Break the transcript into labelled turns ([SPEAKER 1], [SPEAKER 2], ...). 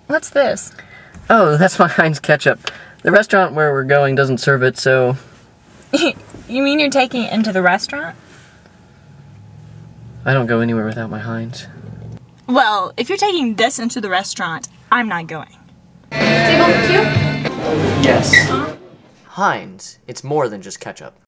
[SPEAKER 1] What's this?
[SPEAKER 2] Oh, that's my Heinz Ketchup. The restaurant where we're going doesn't serve it, so...
[SPEAKER 1] You mean you're taking it into the restaurant?
[SPEAKER 2] I don't go anywhere without my Heinz.
[SPEAKER 1] Well, if you're taking this into the restaurant, I'm not going.
[SPEAKER 3] Table for two?
[SPEAKER 2] Yes. Heinz. It's more than just ketchup.